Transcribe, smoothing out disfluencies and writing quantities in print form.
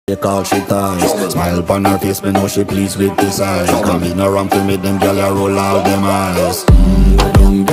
Take all she ties. Smile upon her face, me know she pleased with this eye. Come in around to me, them gyal a roll out them eyes. Go down